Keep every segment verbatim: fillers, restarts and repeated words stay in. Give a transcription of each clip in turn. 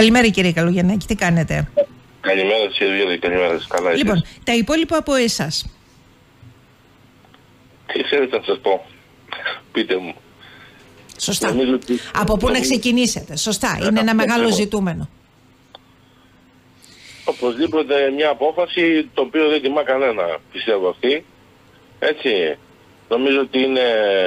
Καλημέρα κύριε Καλογιαννάκη, τι κάνετε? Καλημέρα κύριε, καλημέρα σας. Καλά Λοιπόν, εσείς? τα υπόλοιπα από εσάς. Τι ξέρετε να σας πω, πείτε μου. Σωστά. Ότι... Από πού να ξεκινήσετε, σωστά, είναι ένα μεγάλο ζητούμενο. Οπωσδήποτε μια απόφαση το οποίο δεν τιμά κανένα, πιστεύω αυτή. Έτσι, νομίζω ότι είναι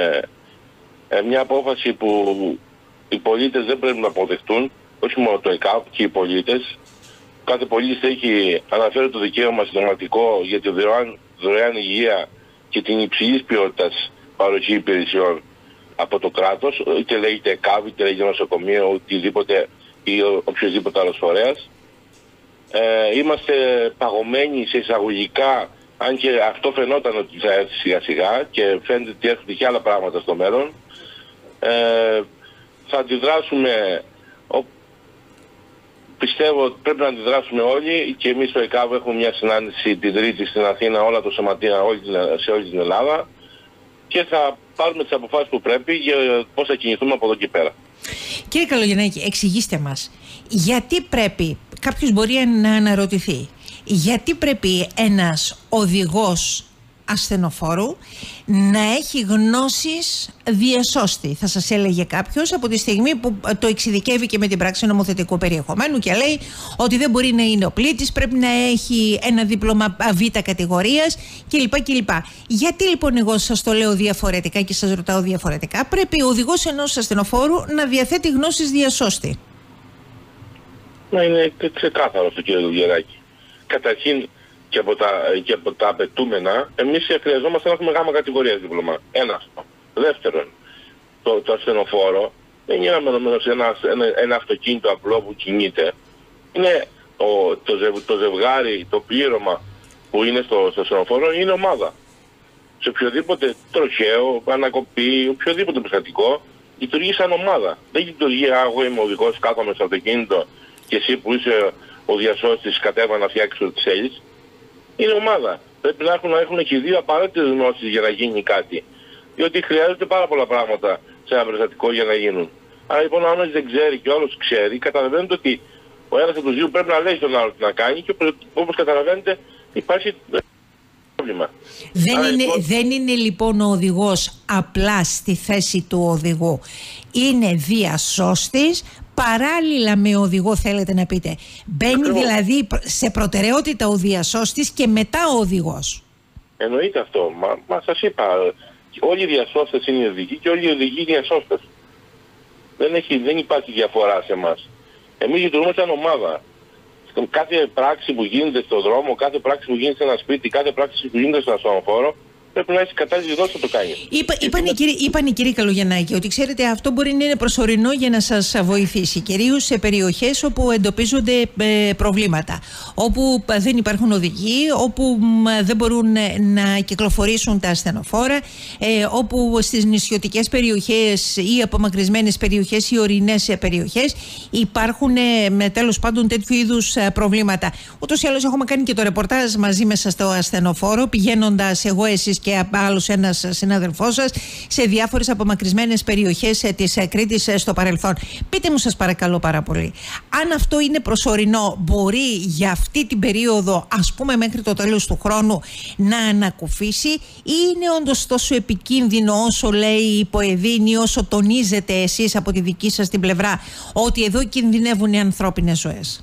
μια απόφαση που οι πολίτες δεν πρέπει να αποδεχτούν, όχι μόνο το ΕΚΑΒ και οι πολίτες. Κάθε πολίτης έχει αναφέρει το δικαίωμα συνταγματικό για τη δωρεάν, δωρεάν υγεία και την υψηλής ποιότητας παροχή υπηρεσιών από το κράτος, είτε λέγεται ΕΚΑΒ, είτε λέγεται νοσοκομείο, οτιδήποτε ή οποιοδήποτε άλλος φορέας. Ε, είμαστε παγωμένοι σε εισαγωγικά, αν και αυτό φαινόταν ότι θα έρθει σιγά σιγά και φαίνεται ότι έρχονται και άλλα πράγματα στο μέλλον. Ε, θα αντιδράσουμε, ο, πιστεύω ότι πρέπει να αντιδράσουμε όλοι, και εμείς στο ΕΚΑΒ έχουμε μια συνάντηση την Τρίτη στην Αθήνα, όλα τα σωματεία σε όλη την Ελλάδα, και θα πάρουμε τις αποφάσεις που πρέπει για πώς θα κινηθούμε από εδώ και πέρα. Κύριε Καλογιαννάκη, εξηγήστε μας, γιατί πρέπει, κάποιος μπορεί να αναρωτηθεί, γιατί πρέπει ένας οδηγός ασθενοφόρου να έχει γνώσεις διασώστη, θα σας έλεγε κάποιος, από τη στιγμή που το εξειδικεύει και με την πράξη νομοθετικού περιεχομένου και λέει ότι δεν μπορεί να είναι ο πλήτης, πρέπει να έχει ένα δίπλωμα β' κατηγορίας κλπ. κλπ. Γιατί λοιπόν εγώ σας το λέω διαφορετικά και σας ρωτάω διαφορετικά, πρέπει ο οδηγός ενός ασθενοφόρου να διαθέτει γνώσεις διασώστη? Να είναι ξεκάθαρο αυτό, κύριε Δουλγεράκη. Καταρχήν, και από τα, και από τα απαιτούμενα, εμείς χρειαζόμαστε να έχουμε γάμα κατηγορίας δίπλωμα. Ένα αυτό. Δεύτερον, το, το ασθενοφόρο δεν είναι ένα, ένα, ένα, ένα αυτοκίνητο απλό που κινείται. Είναι το, το, ζευ, το ζευγάρι, το πλήρωμα που είναι στο, στο ασθενοφόρο είναι ομάδα. Σε οποιοδήποτε τροχαίο, ανακοπή, οποιοδήποτε περιστατικό λειτουργεί σαν ομάδα. Δεν λειτουργεί, εγώ είμαι οδηγός, κάθομαι στο αυτοκίνητο και εσύ που είσαι ο διασώστης κατέβα να φτιάξεις ό,τι θέλεις. Είναι ομάδα. Πρέπει να έχουν, να έχουν και δύο απαραίτητες γνώσεις για να γίνει κάτι. Διότι χρειάζονται πάρα πολλά πράγματα σε ένα περιστατικό για να γίνουν. Άρα λοιπόν, αν ένας δεν ξέρει και ο άλλος ξέρει, καταλαβαίνετε ότι ο ένας από τους δύο πρέπει να λέει στον άλλο τι να κάνει, και όπως καταλαβαίνετε υπάρχει πρόβλημα. Δεν, Άρα, είναι, λοιπόν... δεν είναι λοιπόν ο οδηγός απλά στη θέση του οδηγού. Είναι διασώστης. Παράλληλα με οδηγό, θέλετε να πείτε. Μπαίνει Ακριβώς. δηλαδή σε προτεραιότητα ο διασώστης και μετά ο οδηγός. Εννοείται αυτό. Μα, μα σας είπα, όλοι οι διασώστες είναι οδηγοί και όλοι οι οδηγοί διασώστες. Δεν, έχει, δεν υπάρχει διαφορά σε εμάς. Εμείς λειτουργούμε σαν ομάδα. Κάθε πράξη που γίνεται στον δρόμο, κάθε πράξη που γίνεται σε ένα σπίτι, κάθε πράξη που γίνεται στον ασθενοφόρο, πρέπει να έχει κατάλληλη δόση να το κάνει. Είπα, είπαν, οι κύριοι, είπαν οι κύριοι Καλογιαννάκη ότι ξέρετε, αυτό μπορεί να είναι προσωρινό για να σας βοηθήσει, κυρίως σε περιοχές όπου εντοπίζονται ε, προβλήματα, όπου δεν υπάρχουν οδηγοί, όπου ε, δεν μπορούν ε, να κυκλοφορήσουν τα ασθενοφόρα, ε, όπου στις νησιωτικές περιοχές ή απομακρυσμένες περιοχές ή ορεινές περιοχές υπάρχουν ε, τέλος πάντων τέτοιου είδους ε, προβλήματα. Ούτως ή άλλως έχουμε κάνει και το ρεπορτάζ μαζί μέσα στο ασθενοφόρο, πηγαίνοντας εγώ, εσείς και άλλος ένας συνάδελφός σας σε διάφορες απομακρυσμένες περιοχές της Κρήτης στο παρελθόν. Πείτε μου σας παρακαλώ πάρα πολύ, αν αυτό είναι προσωρινό, μπορεί για αυτή την περίοδο, ας πούμε μέχρι το τέλος του χρόνου, να ανακουφίσει, ή είναι όντως τόσο επικίνδυνο όσο λέει η Υποεδίνη, όσο τονίζετε εσείς από τη δική σας την πλευρά, ότι εδώ κινδυνεύουν οι ανθρώπινες ζωές?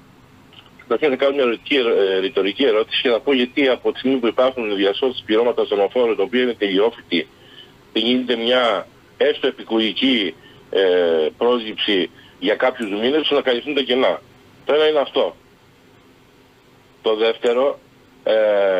Θα κάνω μια ρητορική ερώτηση και να πω γιατί από τη στιγμή που υπάρχουν διασώστες πληρώματα στον ασθενοφόρο, το οποίο είναι τελειόφυτη, δεν γίνεται μια έστω επικουρική ε, πρόσληψη για κάποιους μήνες ώστε να καλυφθούν τα κενά. Το ένα είναι αυτό. Το δεύτερο, ε,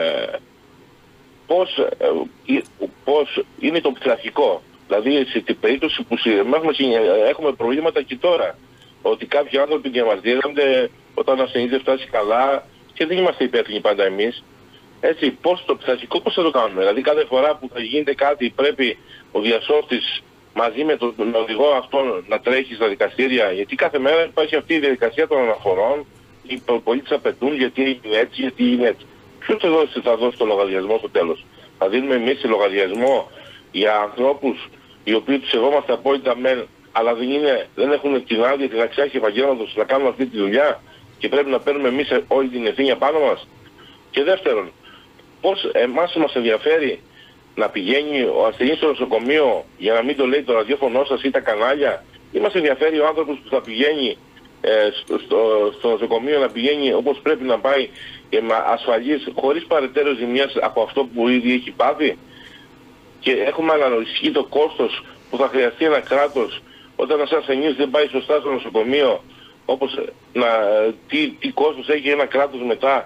πώς, ε, πώς είναι το πειθαρχικό. Δηλαδή σε την περίπτωση που έχουμε, έχουμε προβλήματα και τώρα, ότι κάποιοι άνθρωποι διαμαρτύρονται όταν ο ασθενής δεν φτάσει καλά και δεν είμαστε υπεύθυνοι πάντα εμείς. Έτσι, πώς το πειθαρχικό, πώς θα το κάνουμε? Δηλαδή κάθε φορά που θα γίνεται κάτι πρέπει ο διασώστης μαζί με τον οδηγό αυτόν να τρέχει στα δικαστήρια, γιατί κάθε μέρα υπάρχει αυτή η διαδικασία των αναφορών, οι πολίτες απαιτούν γιατί είναι έτσι, γιατί είναι έτσι. Ποιος θα δώσει, θα δώσει το λογαριασμό στο τέλος? Θα δίνουμε εμείς λογαριασμό για ανθρώπους οι οποίοι τους σεβόμαστε απόλυτα μεν, αλλά δεν, είναι, δεν έχουν την άδεια, την αξία και επαγγέλματος να κάνουν αυτή τη δουλειά και πρέπει να παίρνουμε εμείς όλη την ευθύνη πάνω μας? Και δεύτερον, πώς εμάς μας ενδιαφέρει να πηγαίνει ο ασθενής στο νοσοκομείο για να μην το λέει το ραδιόφωνο σας ή τα κανάλια, ή μας ενδιαφέρει ο άνθρωπος που θα πηγαίνει ε, στο, στο, στο νοσοκομείο να πηγαίνει όπως πρέπει να πάει και με ασφαλής, χωρίς παρετέρω ζημιάς από αυτό που ήδη έχει πάθει? Και έχουμε αναλογιστεί το κόστος που θα χρειαστεί ένα κράτος όταν ένας ασθενής δεν πάει σωστά στο νοσοκομείο, όπως να, τι, τι κόστος έχει ένα κράτος μετά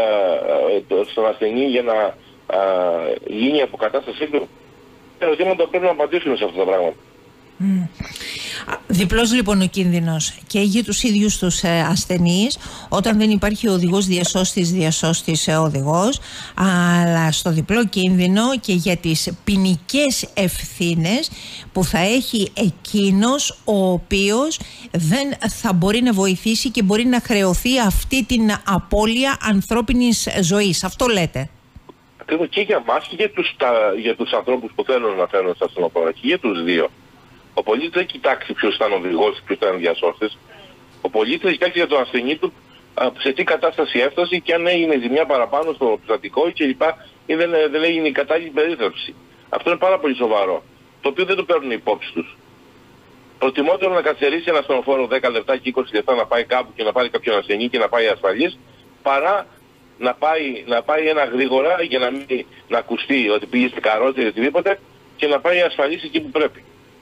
ε, στον ασθενή για να ε, γίνει η αποκατάστασή του. Τα ερωτήματα πρέπει να απαντήσουμε σε αυτά τα πράγματα. Mm. Διπλός λοιπόν ο κίνδυνος και για τους ίδιους τους ε, ασθενείς όταν δεν υπάρχει οδηγός διασώστης, διασώστης ε, οδηγός, αλλά στο διπλό κίνδυνο και για τις ποινικές ευθύνες που θα έχει εκείνος ο οποίος δεν θα μπορεί να βοηθήσει και μπορεί να χρεωθεί αυτή την απώλεια ανθρώπινης ζωής. Αυτό λέτε? Ακριβώς, και για εμάς και για τους, τα, για τους ανθρώπους που θέλουν να φέρουν στα ασθενοφόρα, και για τους δύο. Ο πολίτης δεν κοιτάξει ποιος ήταν ο οδηγός, ποιος ήταν ο διασώστης. Ο πολίτης κοιτάξει για τον ασθενή του σε τι κατάσταση έφτασε και αν έγινε ζημιά παραπάνω στο πιστατικό κλπ. Ή δεν, δεν έγινε η κατάλληλη περίθαλψη. Αυτό είναι πάρα πολύ σοβαρό. Το οποίο δεν το παίρνουν υπόψη τους. Προτιμότερο να καθυστερήσει ένα ασθενοφόρο δέκα λεπτά και είκοσι λεπτά να πάει κάπου και να πάρει κάποιον ασθενή και να πάει ασφαλής, παρά να πάει, να πάει ένα γρήγορα για να μην να ακουστεί ότι πήγε στην καρότη ή οτιδήποτε και να πάει ασφαλής εκεί που πρέπει.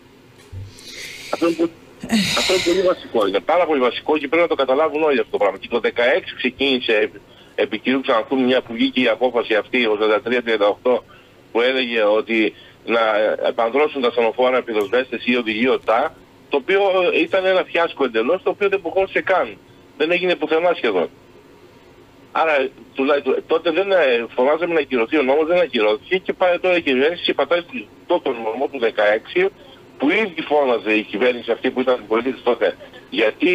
Αυτό είναι, αυτό είναι πολύ βασικό. Είναι πάρα πολύ βασικό και πρέπει να το καταλάβουν όλοι αυτό το πράγμα. Και το δεκαέξι ξεκίνησε επί κυρίου Ξανθού μια που βγήκε η απόφαση αυτή, ο ογδόντα τρία τριάντα οκτώ, που έλεγε ότι να επανδρώσουν τα ασθενοφόρα πυροσβέστες ή οδηγοί ΟΤΑ, το οποίο ήταν ένα φιάσκο εντελώς, το οποίο δεν προχώρησε καν. Δεν έγινε πουθενά σχεδόν. Άρα τότε δεν φωνάζαμε να ακυρωθεί ο νόμος, δεν ακυρώθηκε και πάει τώρα η κυβέρνηση πατάει στον νόμο του δεκαέξι, που ήδη φώναζε η κυβέρνηση αυτή που ήταν πολίτης τότε, γιατί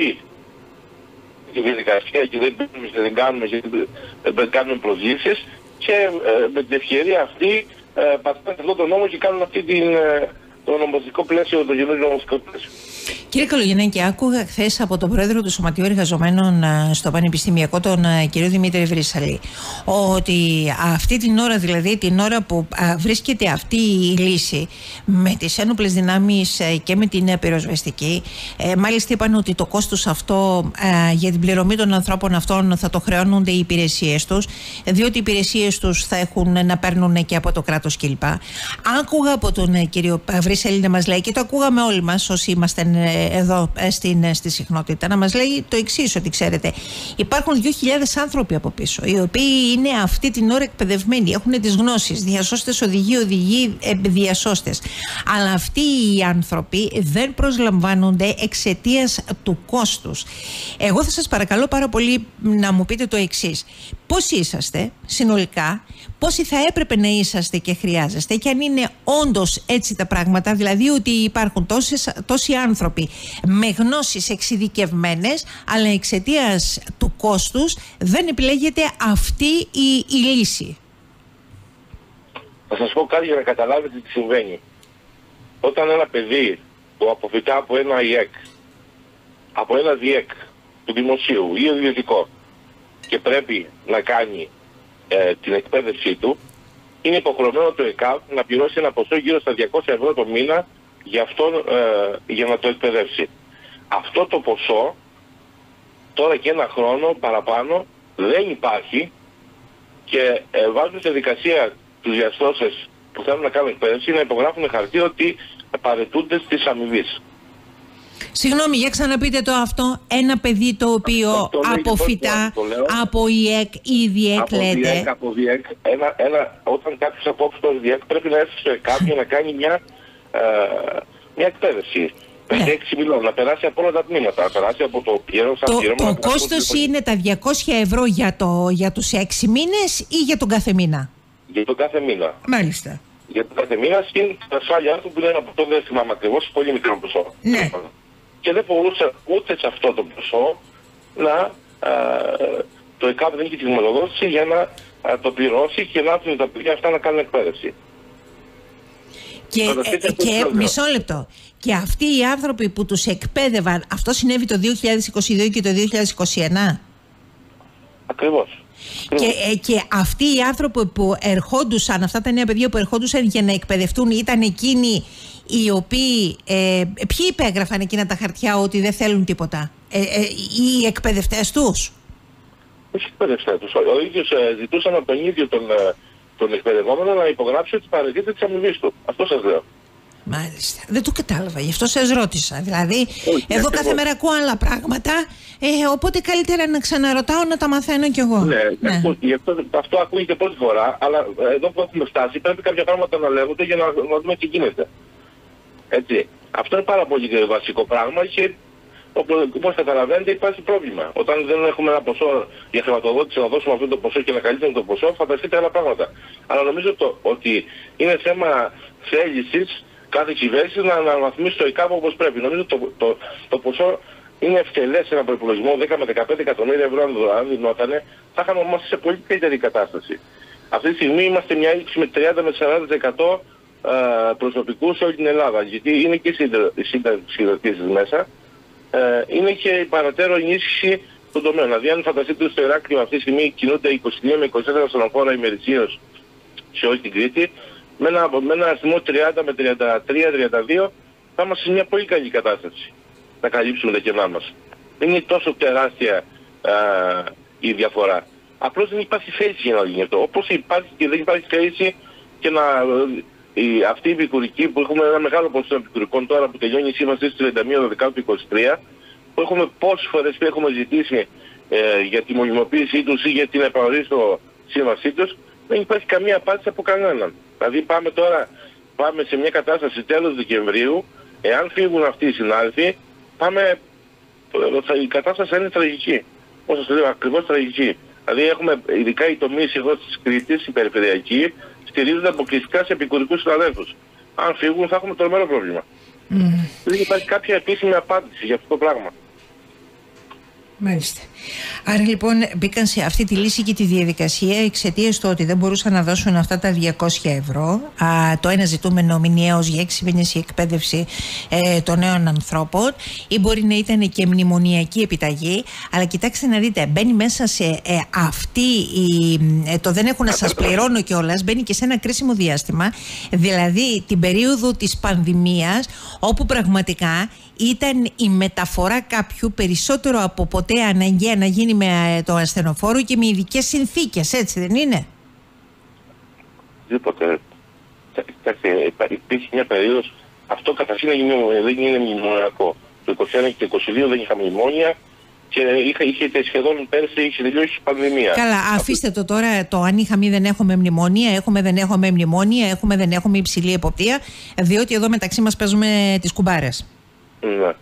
η διαδικασία και δεν, δεν κάνουμε, δεν κάνουμε προσλήψεις, και ε, με την ευκαιρία αυτή ε, πατάνε αυτό το νόμο και κάνουν αυτή την, ε, το νομοθετικό πλαίσιο, το γενικό νομοθετικό πλαίσιο. Κύριε Καλογεννάκη, άκουγα χθες από τον πρόεδρο του Σωματείου Εργαζομένων στο Πανεπιστημιακό, τον κύριο Δημήτρη Βρύσσαλη, ότι αυτή την ώρα, δηλαδή την ώρα που βρίσκεται αυτή η λύση με τις ένοπλες δυνάμεις και με την πυροσβεστική, μάλιστα είπαν ότι το κόστος αυτό για την πληρωμή των ανθρώπων αυτών θα το χρεώνονται οι υπηρεσίες τους, διότι οι υπηρεσίες τους θα έχουν να παίρνουν και από το κράτος κλπ. Άκουγα από τον κύριο Βρύσσαλη να μας λέει, και το ακούγαμε όλοι μας όσοι είμαστε εδώ στην, στη συχνότητα, να μας λέει το εξής, ότι ξέρετε, υπάρχουν δύο χιλιάδες άνθρωποι από πίσω, οι οποίοι είναι αυτή την ώρα εκπαιδευμένοι, έχουν τις γνώσεις, διασώστες, οδηγοί, οδηγοί, διασώστες. Αλλά αυτοί οι άνθρωποι δεν προσλαμβάνονται εξαιτίας του κόστους. Εγώ θα σας παρακαλώ πάρα πολύ να μου πείτε το εξής. Πώς είσαστε συνολικά, πόσοι θα έπρεπε να είσαστε και χρειάζεστε, και αν είναι όντως έτσι τα πράγματα, δηλαδή ότι υπάρχουν τόσες, τόσοι άνθρωποι με γνώσεις εξειδικευμένες, αλλά εξαιτίας του κόστους δεν επιλέγεται αυτή η, η λύση. Θα σας πω κάτι για να καταλάβετε τι συμβαίνει. Όταν ένα παιδί που αποφυτά από ένα ΙΕΚ, από ένα ΔΙΕΚ του δημοσίου ή ιδιωτικό, και πρέπει να κάνει ε, την εκπαίδευσή του, είναι υποχρεωμένο το ΕΚΑΒ να πληρώσει ένα ποσό γύρω στα διακόσια ευρώ το μήνα για, αυτόν, ε, για να το εκπαιδεύσει. Αυτό το ποσό τώρα και ένα χρόνο παραπάνω δεν υπάρχει, και ε, βάζουν σε δικασία τους διασώστες που θέλουν να κάνουν εκπαίδευση να υπογράφουν χαρτί ότι παραιτούνται στις αμοιβής. Συγγνώμη, για ξαναπείτε το αυτό. Ένα παιδί το οποίο αυτό, αποφυτά από ΙΕΚ ή ΔΙΕΚ, λέτε. ΔΙΕΚ, από ΔΙΕΚ, ένα, ένα, όταν κάποιος απόψει το ΔΙΕΚ πρέπει να έρθει στο ΕΚΑΒ για να κάνει μια, ε, μια εκπαίδευση. πέντε έξι μηνών, να περάσει από όλα τα τμήματα, να περάσει από το πλήρως αφιέρωμα. Το, το κόστος είναι τα διακόσια ευρώ για, το, για τους έξι μήνες ή για τον κάθε μήνα? Για τον κάθε μήνα. Μάλιστα. Για τον κάθε μήνα, στην ασφάλειά του που είναι από το δεν θυμάμαι ακριβώς, πολύ μικρό ποσό. Ναι. Και δεν μπορούσε ούτε σε αυτό το ποσό να α, το ΕΚΑΒ δεν είχε τη χρηματοδότηση για να α, το πληρώσει και να έρθουν τα παιδιά αυτά να κάνουν εκπαίδευση. Και, ε, και μισό λεπτό. Και αυτοί οι άνθρωποι που τους εκπαίδευαν, αυτό συνέβη το δύο χιλιάδες είκοσι δύο και το δύο χιλιάδες είκοσι ένα. Ακριβώς. Και, ε, και αυτοί οι άνθρωποι που ερχόντουσαν, αυτά τα νέα παιδιά που ερχόντουσαν για να εκπαιδευτούν, ήταν εκείνοι οι οποίοι, ε, ποιοι υπέγραφαν εκείνα τα χαρτιά ότι δεν θέλουν τίποτα, ε, ε, οι εκπαιδευτές τους? Όχι οι εκπαιδευτές τους. Ο, ο ίδιος ε, ζητούσαν από τον ίδιο τον, ε, τον εκπαιδευόμενο να υπογράψει ότι παραιτείται της αμοιβής του. Αυτό σας λέω. Μάλιστα. Δεν το κατάλαβα, γι' αυτό σας ρώτησα. Δηλαδή, Όχι, εδώ ακριβώς. κάθε μέρα ακούω άλλα πράγματα, ε, οπότε καλύτερα να ξαναρωτάω, να τα μαθαίνω κι εγώ. Ναι, ναι. ναι. Αυτό, αυτό ακούγεται πρώτη φορά, αλλά εδώ που έχουμε φτάσει πρέπει κάποια πράγματα να λέγονται για να, να δούμε τι γίνεται. Έτσι. Αυτό είναι πάρα πολύ βασικό πράγμα και όπως καταλαβαίνετε υπάρχει πρόβλημα. Όταν δεν έχουμε ένα ποσό για χρηματοδότηση να δώσουμε αυτό το ποσό και να καλύψουμε το ποσό, φανταστείτε άλλα πράγματα. Αλλά νομίζω το, ότι είναι θέμα θέλησης κάθε κυβέρνηση να αναβαθμίσει το ΕΚΑΒ όπως πρέπει. Νομίζω το, το, το, το ποσό είναι ευκαιρές σε ένα προϋπολογισμό δέκα με δεκαπέντε εκατομμύρια ευρώ αν δινότανε, θα είχαμε είμαστε σε πολύ καλύτερη κατάσταση. Αυτή τη στιγμή είμαστε μια έλλειψη με τριάντα με σαράντα τοις εκατό προσωπικού σε όλη την Ελλάδα. Γιατί είναι και οι συγκροτήσεις μέσα, ε, είναι και η παρατέρω ενίσχυση των τομέων. Δηλαδή, αν φανταστείτε στο Ηράκλειο αυτή τη στιγμή κινούνται είκοσι δύο με είκοσι τέσσερα στενοφόρα ημερησίως σε όλη την Κρήτη, με ένα, με ένα αριθμό τριάντα με τριάντα τρία τριάντα δύο θα είμαστε σε μια πολύ καλή κατάσταση να καλύψουμε τα κενά μας. Δεν είναι τόσο τεράστια α, η διαφορά. Απλώς δεν υπάρχει θέληση για να γίνει αυτό. Όπως υπάρχει και δεν υπάρχει θέληση και να... Η, αυτή η επικουρική που έχουμε ένα μεγάλο ποσοστό επικουρικών τώρα που τελειώνει η σύμβαση στις τριάντα μία Δεκάτου του είκοσι τρία, που έχουμε πόσες φορές που έχουμε ζητήσει ε, για τη μονιμοποίησή τους ή για την επανορίστο σύμβασή τους, δεν υπάρχει καμία απάντηση από κανέναν. Δηλαδή πάμε τώρα πάμε σε μια κατάσταση τέλος Δεκεμβρίου, εάν φύγουν αυτοί οι συνάδελφοι, πάμε, η κατάσταση θα είναι τραγική. Όπως σας λέω, ακριβώς τραγική. Δηλαδή έχουμε ειδικά οι τομείς εδώ της Κρήτης, η περιφερειακή, στηρίζονται αποκλειστικά σε επικουρικούς συναδέλφους. Αν φύγουν θα έχουμε τρομερό πρόβλημα. Mm. Δεν υπάρχει κάποια επίσημη απάντηση για αυτό το πράγμα. Μάλιστα. Άρα λοιπόν μπήκαν σε αυτή τη λύση και τη διαδικασία εξαιτίας του ότι δεν μπορούσαν να δώσουν αυτά τα διακόσια ευρώ. Α, το ένα ζητούμενο μηνιαίος για έξι μήνες η εκπαίδευση ε, των νέων ανθρώπων, ή μπορεί να ήταν και μνημονιακή επιταγή. Αλλά κοιτάξτε να δείτε, μπαίνει μέσα σε ε, αυτή η, ε, το δεν έχω να σας πληρώνω κιόλας, μπαίνει και σε ένα κρίσιμο διάστημα, δηλαδή την περίοδο της πανδημίας, όπου πραγματικά ήταν η μεταφορά κάποιου περισσότερο από ποτέ αναγκαία να γίνει με το ασθενοφόρο και με ειδικές συνθήκες, έτσι δεν είναι? Τίποτε. Υπήρχε μια περίοδος, αυτό καταρχήν δεν είναι μνημονιακό. Το είκοσι ένα και το είκοσι δύο δεν είχα μνημόνια και είχα, είχε σχεδόν πέρσι είχε τελειώσει η πανδημία. Καλά, αφήστε το τώρα το αν είχαμε ή δεν έχουμε μνημόνια, έχουμε δεν έχουμε μνημόνια, έχουμε δεν έχουμε υψηλή εποπτεία, διότι εδώ μεταξύ μας παίζουμε τις κουμπάρες. Ναι.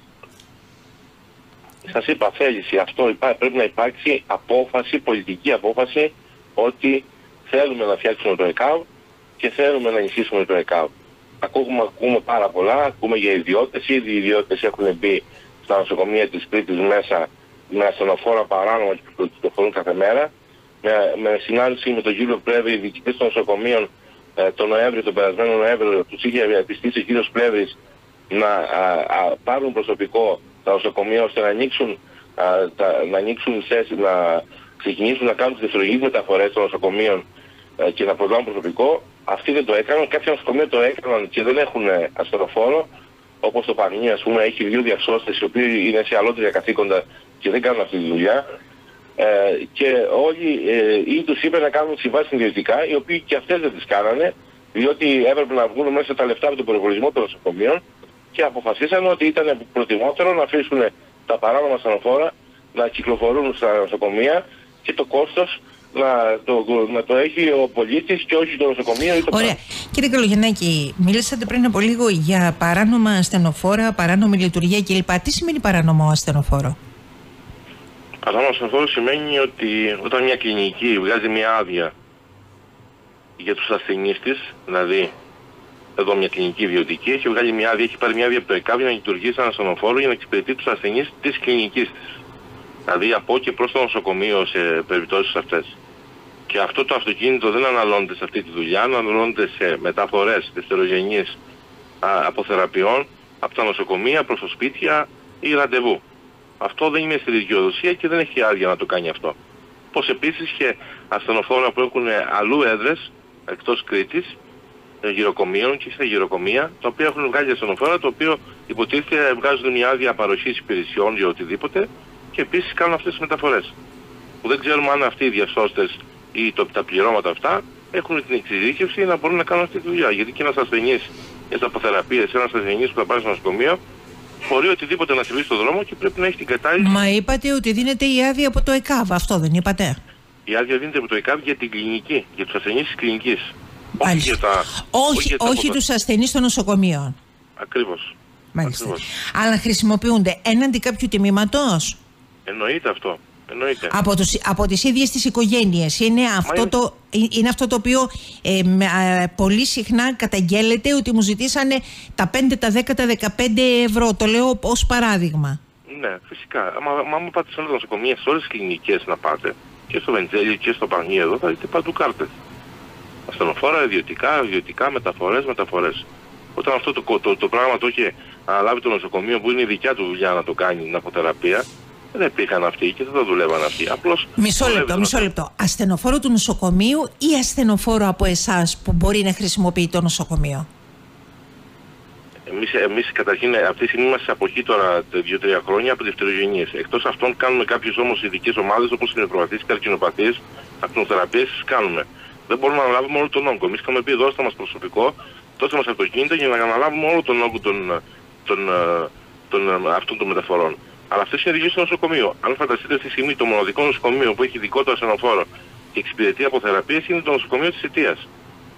Σας είπα, θέληση. Αυτό υπά, πρέπει να υπάρξει απόφαση, πολιτική απόφαση, ότι θέλουμε να φτιάξουμε το ΕΚΑΒ και θέλουμε να ενισχύσουμε το ΕΚΑΒ. Ακούμε, ακούμε πάρα πολλά, ακούμε για ιδιώτες. Ήδη οι ιδιώτες έχουν μπει στα νοσοκομεία της Κρήτης μέσα με ασθενοφόρα παράνομα που κυκλοφορούν κάθε μέρα. Με, με συνάντηση με τον κύριο Πλεύρη, οι διοικητές των νοσοκομείων, ε, τον Νοέμβριο, τον περασμένο Νοέμβριο, τους είχε επιστήσει ο κύριος Πλεύρης να α, α, πάρουν προσωπικό τα νοσοκομεία ώστε να ανοίξουν, α, τα, να ανοίξουν θέσεις, να ξεκινήσουν να κάνουν τις δευτερογενείς μεταφορές των νοσοκομείων α, και να προσλάβουν προσωπικό. Αυτοί δεν το έκαναν. Κάποια νοσοκομεία το έκαναν και δεν έχουν ασθενοφόρο. Όπως το Πανί, ας πούμε, έχει δύο διασώστες οι οποίοι είναι σε αλλότρια καθήκοντα και δεν κάνουν αυτή τη δουλειά. Ε, και όλοι ε, ή τους είπε να κάνουν συμβάσεις ιδιωτικά, οι οποίοι και αυτές δεν τις κάνανε, διότι έπρεπε να βγουν μέσα τα λεφτά από τον προϋπολογισμό των νοσοκομείων. Και αποφασίσαν ότι ήταν προτιμότερο να αφήσουν τα παράνομα ασθενοφόρα να κυκλοφορούν στα νοσοκομεία και το κόστος να το, να το έχει ο πολίτης και όχι το νοσοκομείο ή το Ωραία. Πράγμα. Κύριε Καλογεννάκη, μίλησατε πριν από λίγο για παράνομα ασθενοφόρα, παράνομη λειτουργία κλπ. Τι σημαίνει παράνομο ασθενοφόρο? Παράνομο ασθενοφόρο σημαίνει ότι όταν μια κλινική βγάζει μια άδεια για τους ασθενείς της, δηλαδή εδώ μια κλινική ιδιωτική, έχει βγάλει μια άδεια, έχει πάρει μια άδεια από το ΕΚΑΒ για να λειτουργήσει σαν ασθενοφόρο για να εξυπηρετεί τους ασθενείς της κλινικής της. Δηλαδή από και προς το νοσοκομείο σε περιπτώσεις αυτές. Και αυτό το αυτοκίνητο δεν αναλώνεται σε αυτή τη δουλειά, αναλώνεται σε μεταφορές δευτερογενείς α, αποθεραπείων από τα νοσοκομεία προς τα σπίτια ή ραντεβού. Αυτό δεν είναι στη δικαιοδοσία και δεν έχει άδεια να το κάνει αυτό. Πως επίσης και ασθενοφόρα που έχουν αλλού έδρες εκτός Κρήτης, γυροκομείων και στα γυροκομεία, τα οποία έχουν βγάλει ασθενοφόρα, το οποίο υποτίθεται βγάζουν μια άδεια παροχής υπηρεσιών για οτιδήποτε και επίσης κάνουν αυτές τις μεταφορές. Που δεν ξέρουμε αν αυτοί οι διασώστες ή το, τα πληρώματα αυτά έχουν την εξειδίκευση να μπορούν να κάνουν αυτή τη δουλειά. Γιατί και ένας ασθενής για αποθεραπείες, ένας ασθενής που θα πάει στο νοσοκομείο, μπορεί οτιδήποτε να συμβεί στον δρόμο και πρέπει να έχει την κατάλληλη. Μα είπατε ότι δίνεται η άδεια από το ΕΚΑΒ, αυτό δεν είπατε? Η άδεια δίνεται από το ΕΚΑΒ για την κλινική, για τους ασθενείς της κλινικής. Όχι, για τα, όχι, όχι, όχι τους ασθενείς των νοσοκομείων. Ακριβώς. Μάλιστα. Ακριβώς. Αλλά χρησιμοποιούνται έναντι κάποιου τιμήματος? Εννοείται αυτό. Εννοείται. Από, τους, από τις ίδιες τις οικογένειες. Είναι αυτό, είναι... Το, είναι αυτό το οποίο ε, ε, πολύ συχνά καταγγέλλεται, ότι μου ζητήσανε τα πέντε, τα δέκα, τα δεκαπέντε ευρώ. Το λέω ως παράδειγμα. Ναι, φυσικά. Μα άμα πάτε σε όλα τα νοσοκομεία, σε όλες τις κλινικές να πάτε, και στο Βεντζέλιο και στο Πανί εδώ, θα δείτε παντού κάρτες. Ασθενοφόρα, ιδιωτικά, ιδιωτικά, μεταφορές, μεταφορές. Όταν αυτό το, το, το, το πράγμα το είχε αναλάβει το νοσοκομείο, που είναι η δικιά του δουλειά να το κάνει, την αποθεραπεία, δεν υπήρχαν αυτοί και δεν θα δουλεύαν αυτοί. Απλώς μισό λεπτό, μισό λεπτό. Ασθενοφόρο του νοσοκομείου ή ασθενοφόρο από εσάς που μπορεί να χρησιμοποιεί το νοσοκομείο? Εμείς, εμείς καταρχήν αυτή τη στιγμή είμαστε σε αποχή τώρα δύο τρία χρόνια από δευτερογενείες. Εκτός αυτών κάνουμε κάποιες όμως ειδικές ομάδες όπως οι νευροπαθείς, καρκινοπαθείς, ακτινοθεραπείες, τις κάνουμε. Δεν μπορούμε να αναλάβουμε όλο τον όγκο. Εμείς είχαμε πει δώστε μας προσωπικό, δώστε μας αυτοκίνητα για να αναλάβουμε όλο τον όγκο των, των, των, των, αυτών των μεταφορών. Αλλά αυτές είναι ειδικές στο νοσοκομείο. Αν φανταστείτε αυτή τη στιγμή το μοναδικό νοσοκομείο που έχει δικό του ασθενοφόρο και εξυπηρετεί αποθεραπείες είναι το νοσοκομείο της Αιτίας.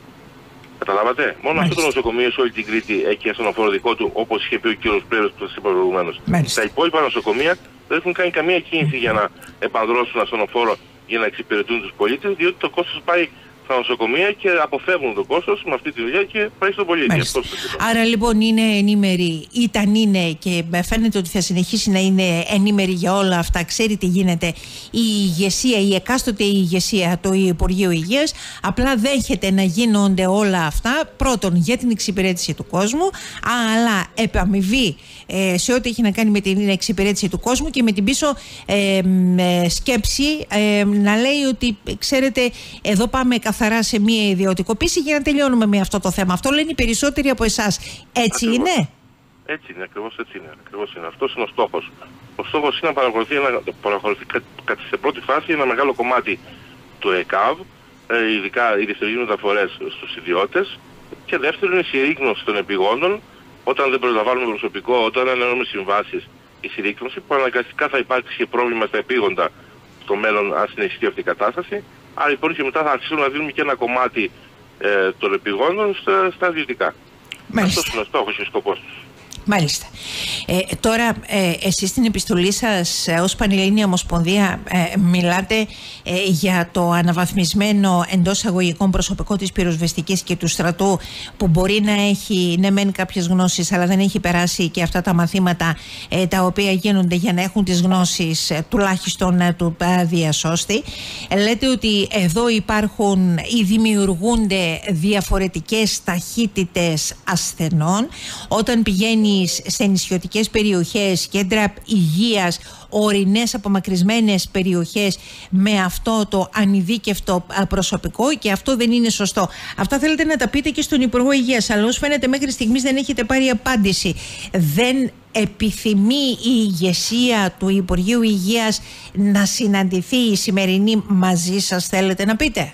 Καταλάβατε. Μόνο αυτό το νοσοκομείο σε όλη την Κρήτη έχει ασθενοφόρο δικό του, όπως είχε πει ο κύριος Πρέρος που σας είπα προηγουμένως. Τα υπόλοιπα νοσοκομεία δεν έχουν κάνει καμία κίνηση για να επανδρώσουν ασθενοφόρο για να εξυπηρετούν τους πολίτες, διότι το κόστος πάει στα νοσοκομεία και αποφεύγουν το κόστος με αυτή τη δουλειά και πάει στον πολίτη. Άρα λοιπόν είναι ενήμερη, ήταν είναι και φαίνεται ότι θα συνεχίσει να είναι ενήμερη για όλα αυτά. Ξέρει τι γίνεται η ηγεσία, η εκάστοτε ηγεσία του Υπουργείου Υγείας. Απλά δέχεται να γίνονται όλα αυτά πρώτον για την εξυπηρέτηση του κόσμου, αλλά επαμοιβή ε, σε ό,τι έχει να κάνει με την εξυπηρέτηση του κόσμου και με την πίσω ε, ε, σκέψη ε, να λέει ότι ξέρετε εδώ πάμε καθαρά σε μια ιδιωτικοποίηση για να τελειώνουμε με αυτό το θέμα. Αυτό λένε οι περισσότεροι από εσάς. Έτσι ακριβώς είναι? Έτσι είναι, ακριβώς έτσι είναι. Ακριβώς είναι. Αυτός είναι ο στόχος. Ο στόχος είναι να παρακολουθεί, ένα, παρακολουθεί κα, κα, σε πρώτη φάση ένα μεγάλο κομμάτι του ΕΚΑΒ, ε, ειδικά οι δευτερογενείς μεταφορές στους ιδιώτες, και δεύτερον η συρρίκνωση των επιγόντων, όταν δεν προσλαμβάνουμε προσωπικό, όταν δεν εννοούμε συμβάσεις, η συρρίκνωση που αναγκαστικά θα υπάρξει και πρόβλημα στα επίγοντα στο μέλλον αν συνεχιστεί αυτή η κατάσταση. Άρα λοιπόν και μετά θα αρχίσουμε να δίνουμε και ένα κομμάτι ε, των επιγόντων στα, στα ιδιωτικά. Αυτός είναι ο στόχος και ο σκοπός τους. Μάλιστα. Ε, τώρα, ε, εσείς στην επιστολή σας ε, ως Πανελλήνια Ομοσπονδία ε, μιλάτε ε, για το αναβαθμισμένο εντός αγωγικών προσωπικό της πυροσβεστικής και του στρατού που μπορεί να έχει ναι μεν κάποιες γνώσεις αλλά δεν έχει περάσει και αυτά τα μαθήματα ε, τα οποία γίνονται για να έχουν τις γνώσεις ε, τουλάχιστον ε, του ε, διασώστη. Ε, λέτε ότι εδώ υπάρχουν ή δημιουργούνται διαφορετικές ταχύτητες ασθενών όταν πηγαίνει σε νησιωτικές περιοχές, κέντρα υγείας, ορεινές απομακρυσμένες περιοχές με αυτό το ανειδίκευτο προσωπικό και αυτό δεν είναι σωστό. Αυτά θέλετε να τα πείτε και στον Υπουργό Υγείας, αλλά όσο φαίνεται μέχρι στιγμής δεν έχετε πάρει απάντηση. Δεν επιθυμεί η ηγεσία του Υπουργείου Υγείας να συναντηθεί η σημερινή μαζί σας, θέλετε να πείτε?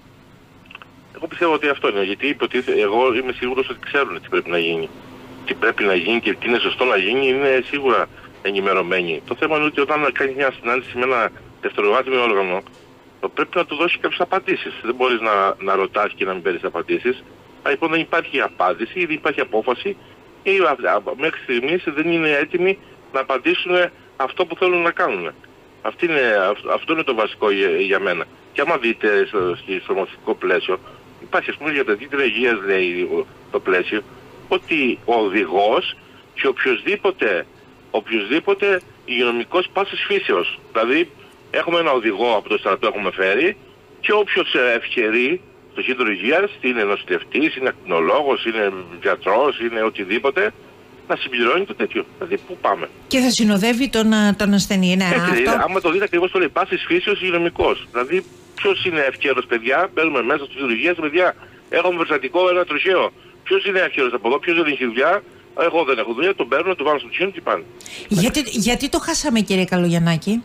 Εγώ πιστεύω ότι αυτό είναι, γιατί υποτίθεται, εγώ είμαι σίγουρος ότι ξέρουν τι πρέπει να γίνει. Τι πρέπει να γίνει και τι είναι σωστό να γίνει είναι σίγουρα ενημερωμένοι. Το θέμα είναι ότι όταν κάνει μια συνάντηση με ένα δευτεροβάθμιο όργανο, πρέπει να του δώσει κάποιες απαντήσεις. Δεν μπορείς να, να ρωτάς και να μην παίρνεις απαντήσεις. Αλλά λοιπόν δεν υπάρχει απάντηση, δεν υπάρχει απόφαση και μέχρι στιγμής δεν είναι έτοιμοι να απαντήσουν αυτό που θέλουν να κάνουν. Αυτή είναι, αυτό είναι το βασικό για, για μένα. Και άμα δείτε στο, στο νομοθετικό πλαίσιο, υπάρχει ας πούμε για τα δίκτυα υγείας λέει το πλαίσιο, ότι ο οδηγός και οποιοδήποτε, οποιοδήποτε υγειονομικός πάσης φύσεως. Δηλαδή έχουμε ένα οδηγό από το στρατό έχουμε φέρει και όποιος ευκαιρεί στο κέντρο υγείας, είναι νοσηλευτής, είναι ακτινολόγος, είναι γιατρός, είναι οτιδήποτε, να συμπληρώνει το τέτοιο. Δηλαδή, πού πάμε. Και θα συνοδεύει τον, τον ασθενή. Ναι, έτσι, αυτό... δηλαδή, άμα το δείτε ακριβώς το λέει, πάσης φύσεως υγειονομικός. Δηλαδή, ποιος είναι ευχέρος, παιδιά, μπαίνουμε μέσα στο κέντρο υγείας, παιδιά, έχουμε περιστατικό, ένα τροχαίο. Ποιος είναι ευχέρος από εδώ, ποιος δεν έχει δουλειά. Εγώ δεν έχω δουλειά, τον παίρνω, τον βάλω στο τσίνο και πάνε. Γιατί, γιατί το χάσαμε, κύριε Καλογιαννάκη?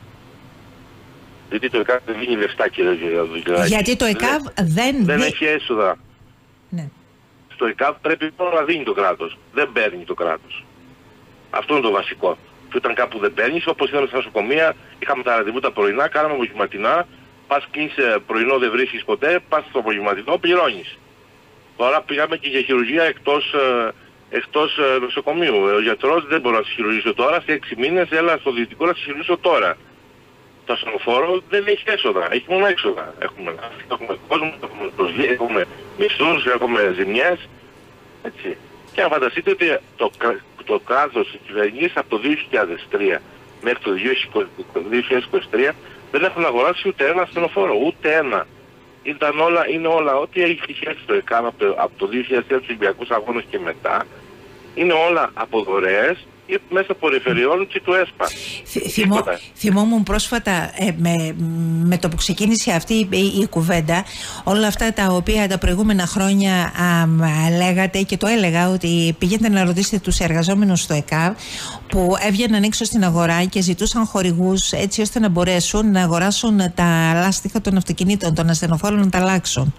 Γιατί το ΕΚΑΒ δεν δίνει λεφτά, κύριε Καλογιαννάκη. Γιατί το ΕΚΑΒ δεν, δεν, δεν δι... έχει έσοδα. Ναι. Στο ΕΚΑΒ πρέπει μόνο να δίνει το κράτος. Δεν παίρνει το κράτος. Αυτό είναι το βασικό. Και όταν κάπου δεν παίρνεις, όπως είδαμε στα νοσοκομεία, είχαμε τα ραντεβού πρωινά, κάναμε απογευματινά. Πας κλείνεις πρωινό, δεν βρίσκεις ποτέ, πας στο απογευματινό, πληρώνεις. Τώρα πήγαμε και για χειρουργία εκτός, εκτός νοσοκομείου. Ο γιατρός δεν μπορώ να σε χειρουργήσω τώρα, σε έξι μήνες έλα στο δυτικό να σε χειρουργήσω τώρα. Το ασθενοφόρο δεν έχει έσοδα, έχει μόνο έξοδα. Έχουμε, έχουμε κόσμο, έχουμε προσβία, έχουμε μισθούς, έχουμε ζημιές. Έτσι. Και να φανταστείτε ότι το, το κράτος της κυβερνήσης από το δύο χιλιάδες τρία μέχρι το δύο χιλιάδες είκοσι τρία δεν έχουν αγοράσει ούτε ένα ασθενοφόρο, ούτε ένα. Ήταν όλα, είναι όλα, ό,τι έχει τυχαίνει στο ΕΚΑΒ από, από το δύο χιλιάδες τρία τους Ολυμπιακούς Αγώνες και μετά, είναι όλα από δωρεές ή μέσα από περιφερειών και του ΕΣΠΑ. Θυμώ, θυμόμουν πρόσφατα ε, με, με το που ξεκίνησε αυτή η, η, η κουβέντα, όλα αυτά τα οποία τα προηγούμενα χρόνια α, λέγατε και το έλεγα, ότι πηγαίνετε να ρωτήσετε τους εργαζόμενους στο ΕΚΑΒ που έβγαιναν έξω στην αγορά και ζητούσαν χορηγούς έτσι ώστε να μπορέσουν να αγοράσουν τα λάστιχα των αυτοκινήτων, των ασθενοφόρων να τα αλλάξουν.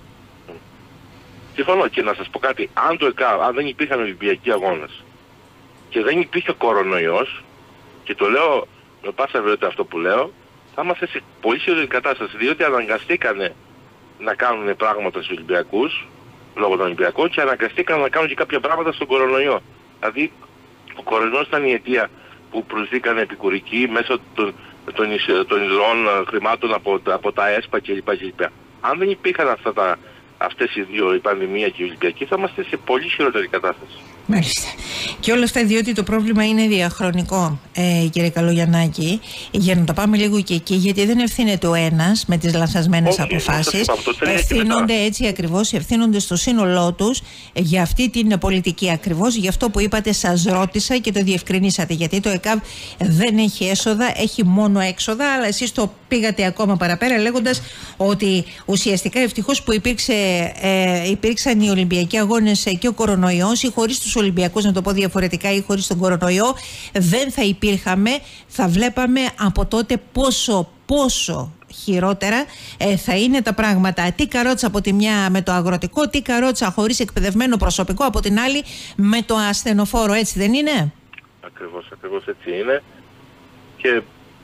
Συμφωνώ, και να σας πω κάτι, αν το ΕΚΑΒ, αν δεν υπήρχαν Ολυμπιακοί Αγώνες και δεν υπήρχε κορονοϊός, και το λέω με πάσα βεβαιότητα αυτό που λέω, θα είμαστε σε πολύ σοβαρή κατάσταση, διότι αναγκαστήκανε να κάνουν πράγματα στους Ολυμπιακούς, λόγω των Ολυμπιακών, και αναγκαστήκαν να κάνουν και κάποια πράγματα στον κορονοϊό. Δηλαδή, ο κορονοϊός ήταν η αιτία που προσθήκαν επικουρικοί μέσω των, των, των ιδρών χρημάτων από, από τα ΕΣΠΑ κλπ. κλπ. Αν δεν υπήρχαν αυτά τα, αυτές οι δύο, η πανδημία και η Ολυμπιακή, θα είμαστε σε πολύ χειρότερη κατάσταση. Μάλιστα. Και όλα αυτά διότι το πρόβλημα είναι διαχρονικό, ε, κύριε Καλογιαννάκη, για να το πάμε λίγο και εκεί, γιατί δεν ευθύνεται ο ένας με τις λανθασμένες αποφάσεις. Ευθύνονται έτσι ακριβώς, ευθύνονται στο σύνολό τους για αυτή την πολιτική. Ακριβώς για αυτό που είπατε, σας ρώτησα και το διευκρινίσατε. Γιατί το ΕΚΑΒ δεν έχει έσοδα, έχει μόνο έξοδα, αλλά εσείς το πήγατε ακόμα παραπέρα λέγοντας ότι ουσιαστικά ευτυχώς που υπήρξε, ε, υπήρξαν οι Ολυμπιακοί Αγώνες και ο κορονοϊός, ή χωρίς τους Ολυμπιακούς, να το πω διαφορετικά, ή χωρίς τον κορονοϊό, δεν θα υπήρχαμε, θα βλέπαμε από τότε πόσο, πόσο χειρότερα ε, θα είναι τα πράγματα. Τι καρότσα από τη μια με το αγροτικό, τι καρότσα χωρίς εκπαιδευμένο προσωπικό από την άλλη με το ασθενοφόρο, έτσι δεν είναι? Ακριβώς, ακριβώς έτσι είναι. Και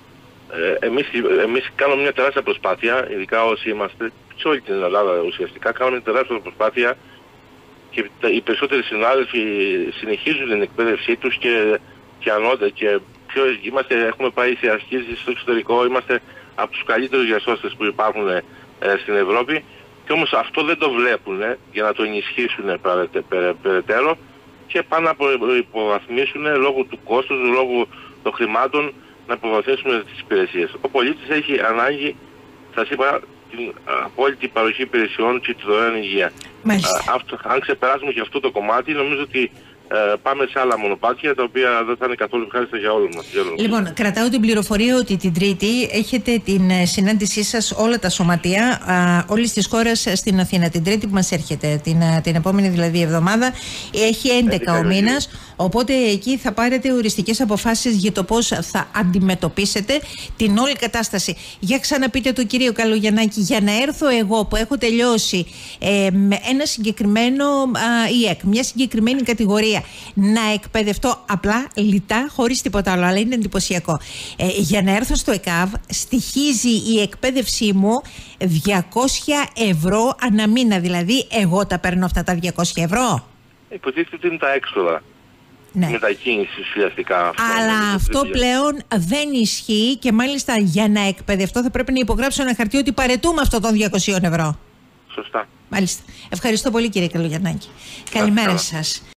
ε, εμείς, εμείς κάνουμε μια τεράστια προσπάθεια, ειδικά όσοι είμαστε σε όλη την Ελλάδα ουσιαστικά, κάνουμε μια τεράστια προσπάθεια, και οι περισσότεροι συνάδελφοι συνεχίζουν την εκπαίδευσή τους και, και ανώντα, και πιο, είμαστε, έχουμε πάει σε ασκήσεις στο εξωτερικό, είμαστε από τους καλύτερους διασώστες που υπάρχουν ε, στην Ευρώπη, και όμως αυτό δεν το βλέπουν ε, για να το ενισχύσουν περαιτέρω, και πάνε να υποβαθμίσουν λόγω του κόστους, λόγω των χρημάτων, να υποβαθμίσουν τις υπηρεσίες. Ο πολίτης έχει ανάγκη, σας είπα, την απόλυτη παροχή υπηρεσιών και τη δωρεάν υγεία. Αυτό, αν ξεπεράσουμε και αυτό το κομμάτι, νομίζω ότι ε, πάμε σε άλλα μονοπάτια τα οποία δεν θα είναι καθόλου ευχάριστα για όλους μας. Λοιπόν, κρατάω την πληροφορία ότι την Τρίτη έχετε την συνάντησή σας όλα τα σωματεία α, όλης της χώρας στην Αθήνα. Την Τρίτη που μας έρχεται, την, την επόμενη δηλαδή εβδομάδα, έχει έντεκα ο μήνας. Οπότε εκεί θα πάρετε οριστικές αποφάσεις για το πώς θα αντιμετωπίσετε την όλη κατάσταση. Για ξαναπείτε το, κύριο Καλογιαννάκη, για να έρθω εγώ που έχω τελειώσει ε, με ένα συγκεκριμένο α, ΙΕΚ, μια συγκεκριμένη κατηγορία, να εκπαιδευτώ απλά, λιτά, χωρίς τίποτα άλλο, αλλά είναι εντυπωσιακό. Ε, για να έρθω στο ΕΚΑΒ στοιχίζει η εκπαίδευσή μου διακόσια ευρώ ανά μήνα. Δηλαδή εγώ τα παίρνω αυτά τα διακόσια ευρώ. Υποτίθεται ότι είναι τα έξοδα. Ναι. Μετακίνηση ουσιαστικά. Αυτό. Αλλά αυτό πλέον δεν ισχύει, και μάλιστα για να εκπαιδευτώ θα πρέπει να υπογράψω ένα χαρτί ότι παρετούμε αυτό των διακόσια ευρώ. Σωστά. Μάλιστα. Ευχαριστώ πολύ, κύριε Καλογιαννάκη. Καλημέρα σας.